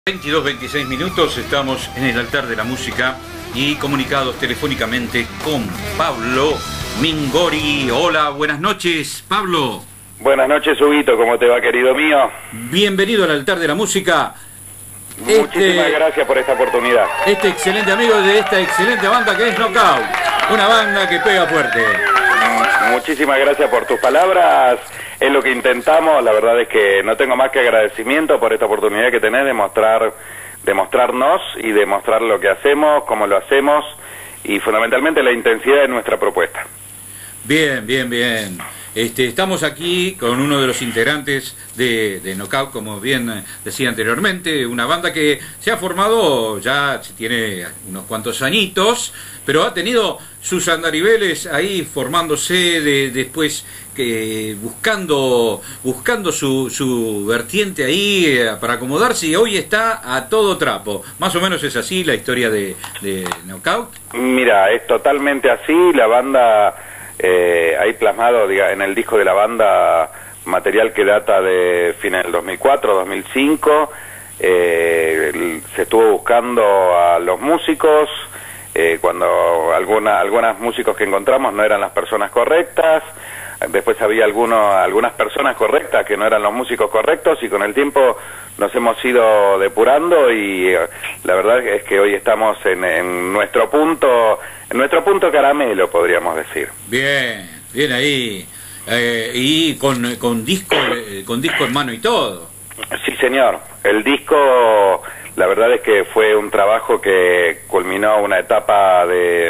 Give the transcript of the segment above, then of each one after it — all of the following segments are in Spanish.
22-26 minutos, estamos en el altar de la música y comunicados telefónicamente con Pablo Mingori. Hola, buenas noches, Pablo. Buenas noches, Huguito, ¿cómo te va, querido mío? Bienvenido al altar de la música. Muchísimas gracias por esta oportunidad. Este excelente amigo de esta excelente banda que es Knockout, una banda que pega fuerte. Muchísimas gracias por tus palabras. Es lo que intentamos. La verdad es que no tengo más que agradecimiento por esta oportunidad que tenés de mostrarnos y de mostrar lo que hacemos, cómo lo hacemos y fundamentalmente la intensidad de nuestra propuesta. Bien, bien, bien. Estamos aquí con uno de los integrantes de Knockout, como bien decía anteriormente, una banda que se ha formado, ya tiene unos cuantos añitos, pero ha tenido sus andariveles ahí formándose después, buscando su vertiente ahí para acomodarse, y hoy está a todo trapo. Más o menos es así la historia de Knockout. Mira, es totalmente así. La banda... hay plasmado en el disco de la banda material que data de fines del 2004-2005. Se estuvo buscando a los músicos cuando algunas músicos que encontramos no eran las personas correctas. Después había algunas personas correctas que no eran los músicos correctos, y con el tiempo nos hemos ido depurando, y la verdad es que hoy estamos en nuestro punto caramelo, podríamos decir. Bien, bien ahí. Y con disco en mano y todo. Sí, señor. El disco, la verdad es que fue un trabajo que culminó una etapa de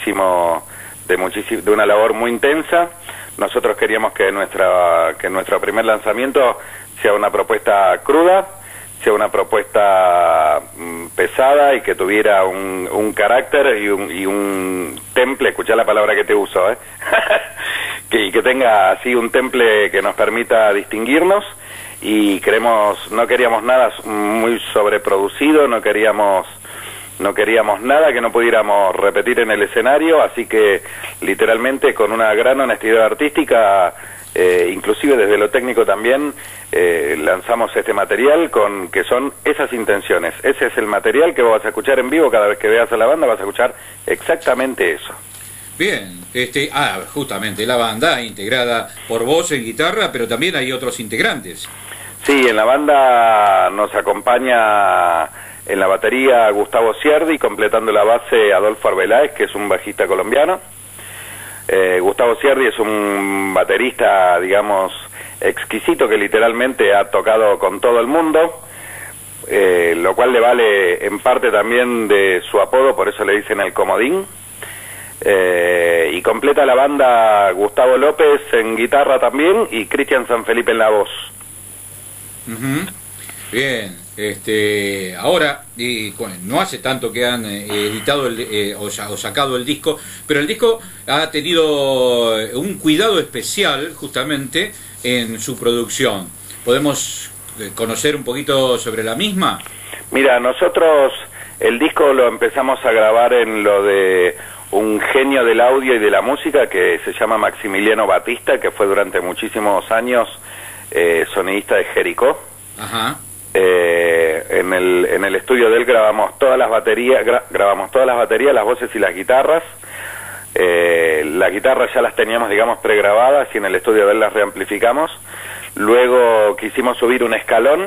una labor muy intensa. Nosotros queríamos que nuestro primer lanzamiento sea una propuesta cruda, sea una propuesta pesada y que tuviera un carácter y un temple. Escuchá la palabra que te uso, y que tenga así un temple que nos permita distinguirnos. Y no queríamos nada muy sobreproducido, no queríamos nada que no pudiéramos repetir en el escenario, así que literalmente con una gran honestidad artística, inclusive desde lo técnico también, lanzamos este material que son esas intenciones. Ese es el material que vos vas a escuchar en vivo. Cada vez que veas a la banda vas a escuchar exactamente eso. Bien, justamente la banda integrada por vos en guitarra, pero también hay otros integrantes. Sí, en la banda nos acompaña en la batería Gustavo Ciardi, completando la base Adolfo Arbeláez, que es un bajista colombiano. Gustavo Ciardi es un baterista, digamos, exquisito, que literalmente ha tocado con todo el mundo, lo cual le vale en parte también de su apodo, por eso le dicen el Comodín. Y completa la banda Gustavo López en guitarra también, y Cristian Sanfelipe en la voz. Bien, ahora, no hace tanto que han editado o sacado el disco, pero el disco ha tenido un cuidado especial justamente en su producción. ¿Podemos conocer un poquito sobre la misma? Mira, nosotros el disco lo empezamos a grabar en lo de un genio del audio y de la música que se llama Maximiliano Batista, que fue durante muchísimos años sonidista de Jericó. Ajá. En el estudio de él grabamos todas las baterías, las voces y las guitarras. Las guitarras ya las teníamos, digamos, pregrabadas, y en el estudio de él las reamplificamos. Luego quisimos subir un escalón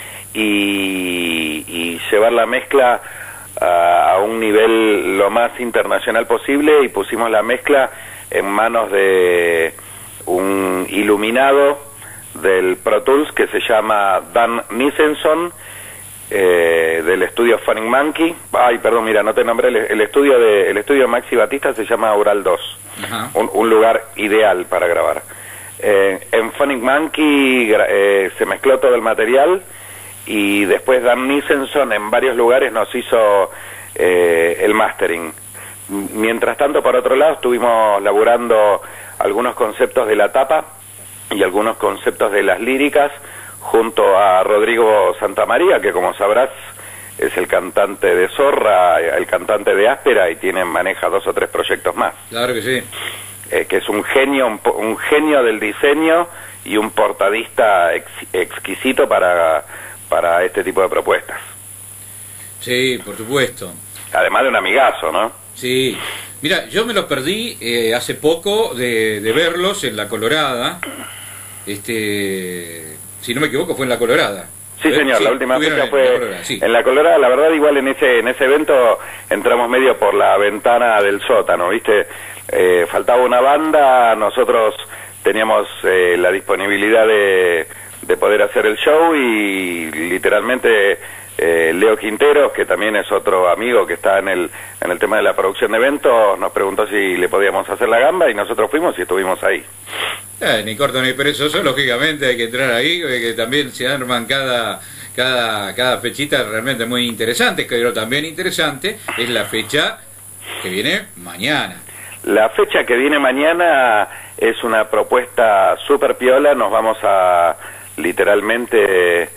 y llevar la mezcla a un nivel lo más internacional posible, y pusimos la mezcla en manos de un iluminado del Pro Tools que se llama Dan Nisenson, del estudio Funny Monkey. Mira, no te nombré el estudio de Maxi Batista, se llama Ural 2. Un lugar ideal para grabar. En Funny Monkey se mezcló todo el material, y después Dan Nisenson en varios lugares nos hizo el mastering. Mientras tanto, por otro lado, estuvimos laburando algunos conceptos de la tapa y algunos conceptos de las líricas junto a Rodrigo Santamaría, que como sabrás es el cantante de Zorra, el cantante de Áspera, y maneja 2 o 3 proyectos más. Claro que sí. Que es un genio del diseño y un portadista exquisito para este tipo de propuestas. Sí, por supuesto. Además de un amigazo, ¿no? Sí. Mira, yo me los perdí hace poco de verlos en La Colorada. Si no me equivoco, fue en La Colorada. Sí, señor, Sí, la última fecha fue Colorada, sí. en La Colorada. La verdad, igual en ese evento entramos medio por la ventana del sótano, ¿viste? Faltaba una banda, nosotros teníamos la disponibilidad de poder hacer el show y literalmente Leo Quinteros, que también es otro amigo que está en el tema de la producción de eventos, nos preguntó si le podíamos hacer la gamba y nosotros fuimos y estuvimos ahí. Ni corto ni perezoso, lógicamente hay que entrar ahí, que también se arman cada fechita realmente muy interesante, pero también interesante es la fecha que viene mañana. La fecha que viene mañana es una propuesta súper piola, nos vamos a literalmente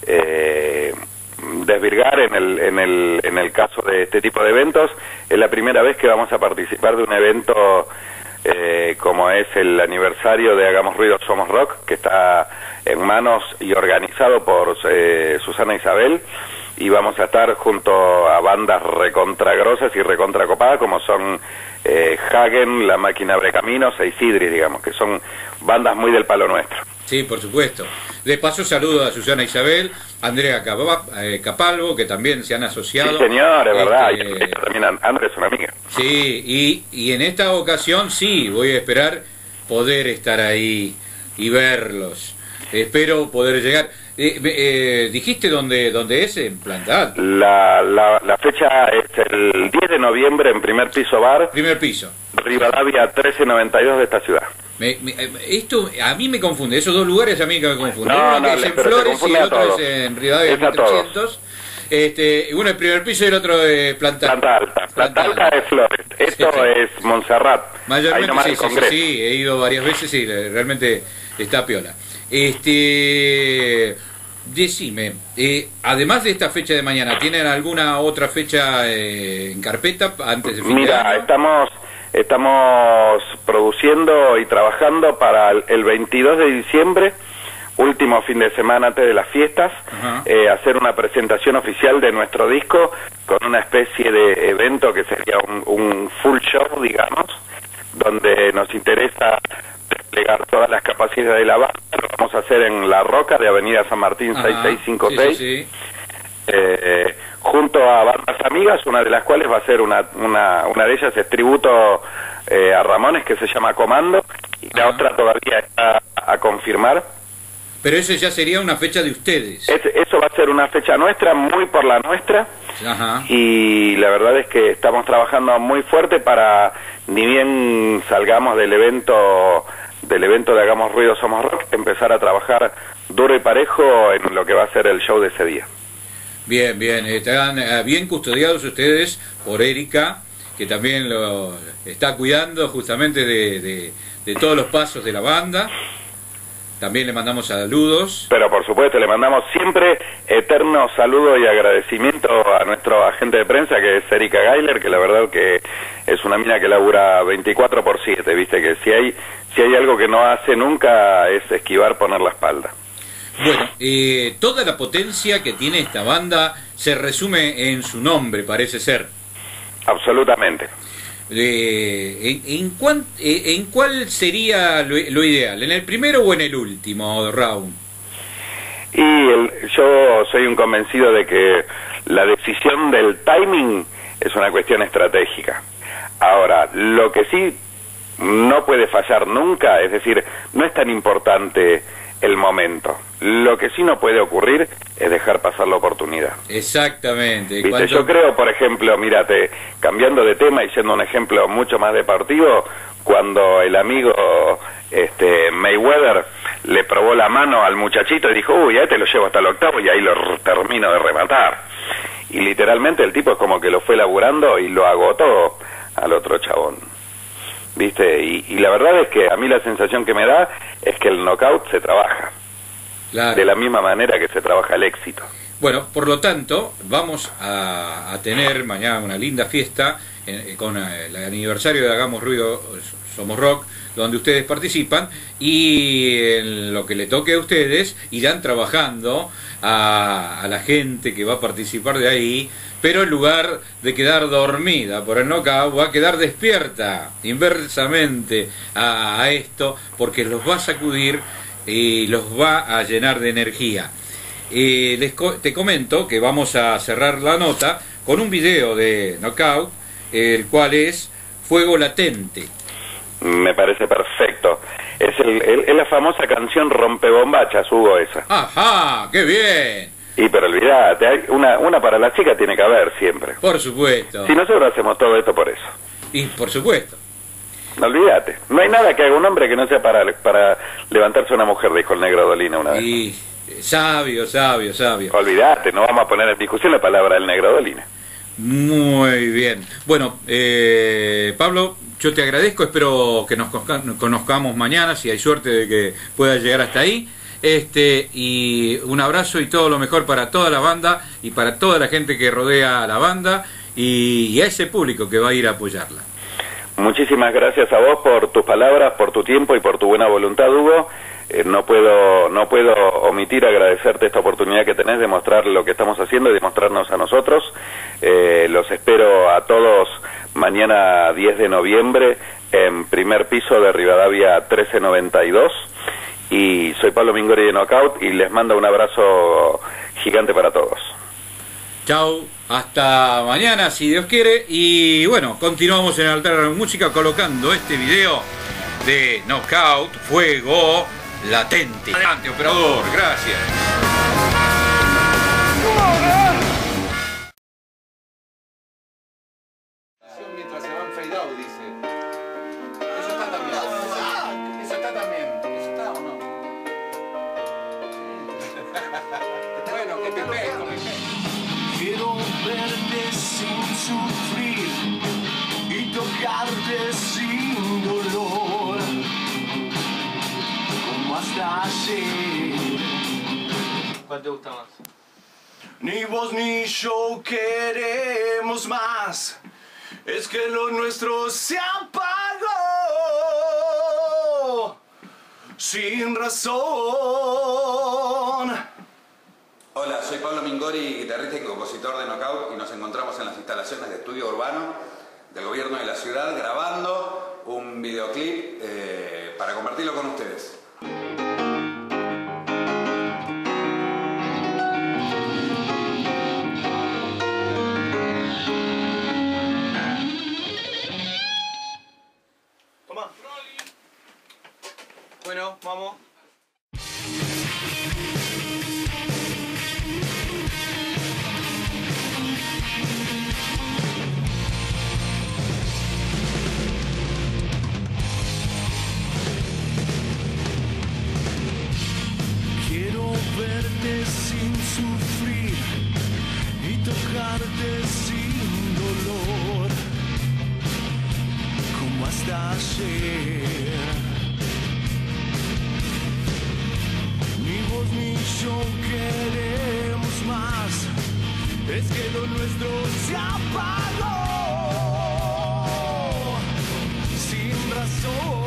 desvirgar en el caso de este tipo de eventos. Es la primera vez que vamos a participar de un evento como es el aniversario de Hagamos Ruido, Somos Rock, que está en manos y organizado por Susana Isabel, y vamos a estar junto a bandas recontragrosas y recontracopadas como son Hagen, La Máquina Abre Caminos e Isidris, digamos, que son bandas muy del palo nuestro. Sí, por supuesto. De paso saludo a Susana Isabel, Andrea Capalvo, que también se han asociado. Sí, señor, es verdad. Y también Andrea es una amiga. Sí, y en esta ocasión sí, voy a esperar poder estar ahí y verlos. Espero poder llegar. ¿Dijiste dónde es? En Planta Alta. La fecha es el 10 de noviembre en Primer Piso Bar. Primer piso. Rivadavia 1392 de esta ciudad. Esto a mí me confunde, esos dos lugares a mí que me confunden. No, uno que es en Flores y el otro es en Rivadavia 1300. Uno es Primer Piso y el otro es Planta Alta. Planta Alta es Flores. Esto es Montserrat. Mayormente sí, he ido varias veces y realmente está piola. Decime, además de esta fecha de mañana, ¿tienen alguna otra fecha en carpeta antes de fin de año? Mira, estamos produciendo y trabajando para el 22 de diciembre, último fin de semana antes de las fiestas, hacer una presentación oficial de nuestro disco con una especie de evento que sería un full show, digamos, donde nos interesa desplegar todas las capacidades de la banda. Lo vamos a hacer en La Roca de Avenida San Martín 6656, sí. Junto a bandas amigas, una de las cuales va a ser una de ellas es tributo a Ramones, que se llama Comando, y la otra todavía está a confirmar. Pero eso ya sería una fecha de ustedes. Eso va a ser una fecha nuestra, muy por la nuestra. Y la verdad es que estamos trabajando muy fuerte para, ni bien salgamos del evento de Hagamos Ruido, Somos Rock, empezar a trabajar duro y parejo en lo que va a ser el show de ese día. Bien, están bien custodiados ustedes por Erika, que también lo está cuidando justamente de todos los pasos de la banda. También le mandamos saludos. Pero por supuesto, le mandamos siempre eterno saludo y agradecimiento a nuestro agente de prensa, que es Erika Geiler, que la verdad que es una mina que labura 24/7, viste, que si hay algo que no hace nunca es esquivar, poner la espalda. Bueno, toda la potencia que tiene esta banda se resume en su nombre, parece ser. Absolutamente. ¿En cuál sería lo ideal? ¿En el primero o en el último round? Yo soy un convencido de que la decisión del timing es una cuestión estratégica. Ahora, lo que sí no puede fallar nunca, es decir, no es tan importante el momento. Lo que sí no puede ocurrir es dejar pasar la oportunidad. Exactamente. Yo creo, por ejemplo, mírate, cambiando de tema y siendo un ejemplo mucho más deportivo, cuando el amigo Mayweather le probó la mano al muchachito y dijo, uy, a este lo llevo hasta el octavo y ahí lo termino de rematar. Y literalmente el tipo es como que lo fue laburando y lo agotó al otro chabón. ¿Viste? Y la verdad es que a mí la sensación que me da es que el knockout se trabaja. Claro. De la misma manera que se trabaja el éxito. Bueno, por lo tanto, vamos a tener mañana una linda fiesta con el aniversario de Hagamos Ruido, Somos Rock, donde ustedes participan, y en lo que le toque a ustedes irán trabajando a la gente que va a participar de ahí, pero en lugar de quedar dormida por el knockout, va a quedar despierta inversamente a esto, porque los va a sacudir y los va a llenar de energía. Te comento que vamos a cerrar la nota con un video de Knockout, el cual es Fuego Latente. Me parece perfecto. Es la famosa canción Rompebombachas, Hugo, esa. ¡Ajá! ¡Qué bien! Y pero olvídate, hay una para la chica tiene que haber siempre. Por supuesto. Si nosotros hacemos todo esto por eso. Y por supuesto. No olvídate. No hay nada que haga un hombre que no sea para levantarse a una mujer, dijo el negro Dolina una vez. Y sabio, sabio, sabio. Olvídate, no vamos a poner en discusión la palabra del negro Dolina. Muy bien. Bueno, Pablo, yo te agradezco, espero que nos conozcamos mañana, si hay suerte de que pueda llegar hasta ahí. Y un abrazo y todo lo mejor para toda la banda y para toda la gente que rodea a la banda y a ese público que va a ir a apoyarla. Muchísimas gracias a vos por tus palabras, por tu tiempo y por tu buena voluntad, Hugo. No puedo omitir agradecerte esta oportunidad que tenés de mostrar lo que estamos haciendo y de mostrarnos a nosotros. Los espero a todos mañana 10 de noviembre en primer piso de Rivadavia 1392. Y soy Pablo Mingori de Knockout y les mando un abrazo gigante para todos. Chau, hasta mañana si Dios quiere. Y bueno, continuamos en Alterna Música colocando este video de Knockout, Fuego Latente. Adelante, operador, gracias. Mientras se van fade out, dice. Eso está también. Eso está también. ¿Eso está o no? Bueno, que pipé, Quiero verte sin sufrir y tocarte sin dolor, como hasta ayer. ¿Cuál te gusta más? Ni vos ni yo queremos más, es que lo nuestro se apagó sin razón. Hola, soy Pablo Mingori, guitarrista y compositor de Knockout, y nos encontramos en las instalaciones de Estudio Urbano del Gobierno de la Ciudad grabando un videoclip para compartirlo con ustedes. Toma. Bueno, vamos. Verte sin sufrir y tocarte sin dolor, como hasta ayer. Ni vos ni yo queremos más, es que lo nuestro se apagó sin razón.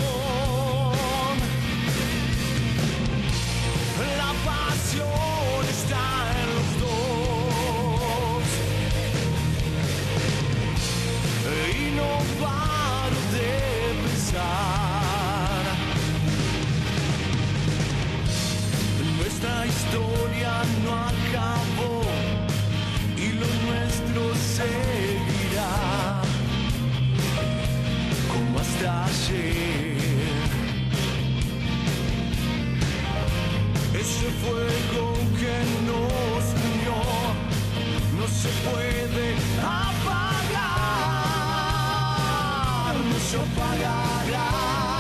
La pasión está en los dos y no paro de pensar. Nuestra historia no acabó y lo nuestro seguirá como hasta ayer. Ese fuego que nos unió no se puede apagar, no se apagará.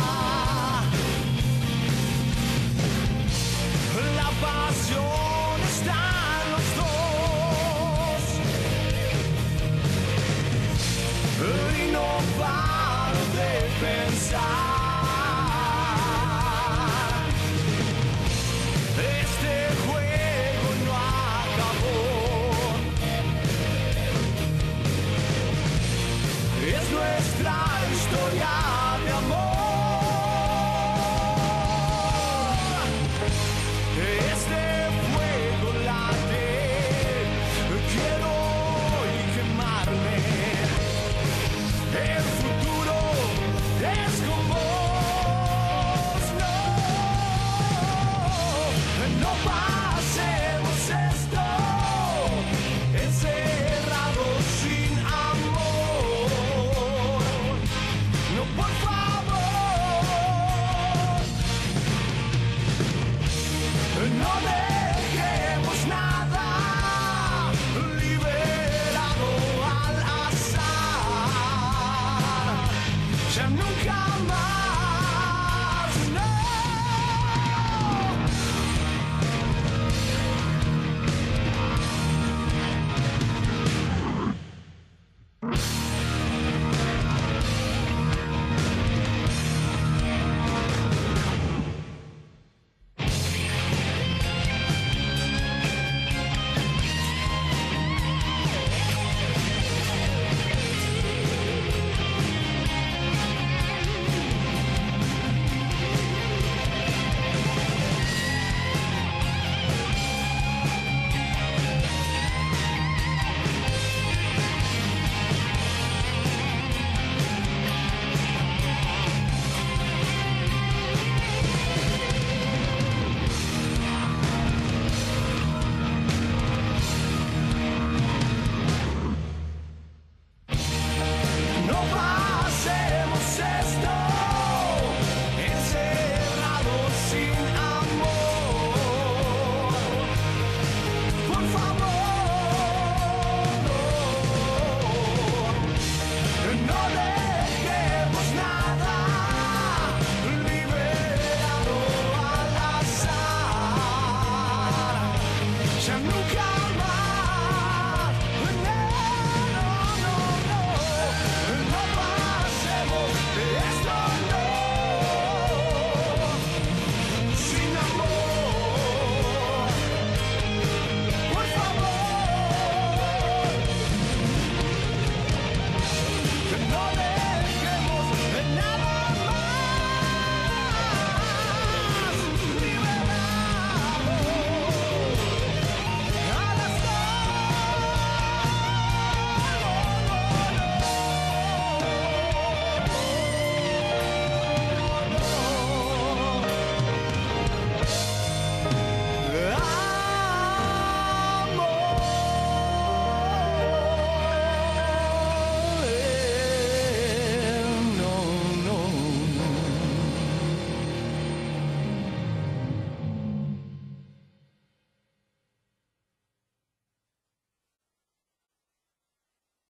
La pasión está en los dos y no paro de pensar.